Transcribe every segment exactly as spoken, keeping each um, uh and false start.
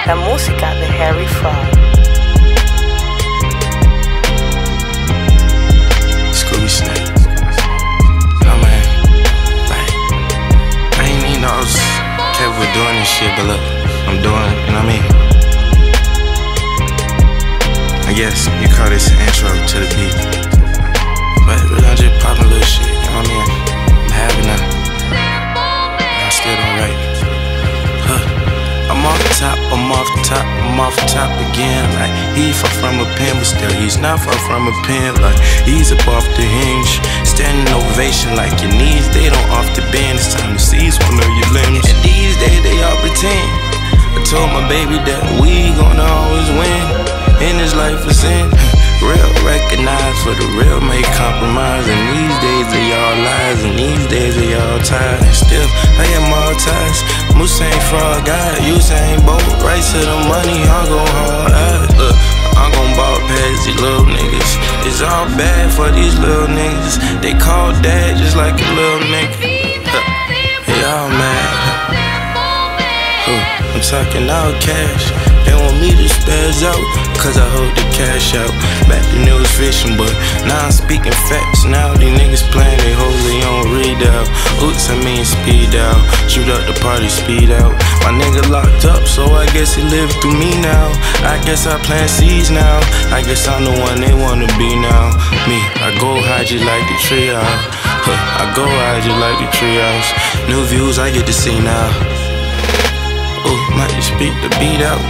la música de Harry Fraud. Scooby Snake. No man, like, I ain't even know I was capable of doing this shit, but look, I'm doing it, you know what I mean? I guess you call this an intro to the beat, but really I'm just popping a little shit, you know what I mean? I'm having a, I still don't write. Huh. I'm off the top, I'm off the top, I'm off the top again. Like, he far from a pen, but still he's not far from a pen. Like, he's up off the hinge, standing ovation like your knees, they don't off the bend. It's time to seize one of your limbs. And these days they all pretend. I told my baby that we gonna always win. In this life of sin, real recognize for the real make compromise. And these days they all lies, and these days they all tied. And still, I am all ties. Moose ain't fraud, God, Usain Bolt. Right to the money, I'm gon' hard eyes. Look, I'm gon' ball past these little niggas. It's all bad for these little niggas. They call dad just like a little nigga. Huh. They all mad. Huh. I'm talking all cash. They want me to spaz out, cause I hold the cash out. Back then it was fishing, but now I'm speaking facts. Now these niggas playing they hoes, they don't read out. Oops, I mean speed out. Shoot up the party, speed out. My nigga locked up, so I guess he lived through me now. I guess I plant seeds now. I guess I'm the one they wanna be now. Me, I go hide you like the treehouse. Huh, I go hide you like the treehouse. New views I get to see now. Ooh, might just speak the beat out.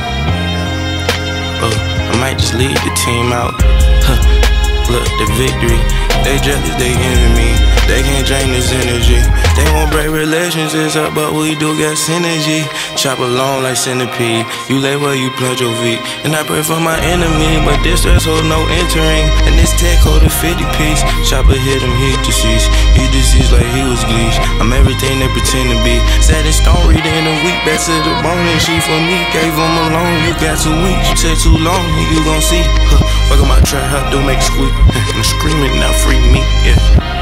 Oh, I might just lead the team out. Huh. Look, the victory. They jealous, they envy me. They can't drain this energy. They won't break relationships up, but we do got synergy. Chop along like centipede. You lay where you plunge your feet. And I pray for my enemy, but this threshold no entering. And this tech hold a fifty piece. Chopper hit him, he deceased. He deceased like he was glitched. I'm everything they pretend to be. Set in stone, read in a week. Back to the bone, and she for me. Gave him a loan, you got two weeks. You said too long, you gon' see. Huh. Fuck on my trap, how do make squeak. I'm screaming, now free me, yeah.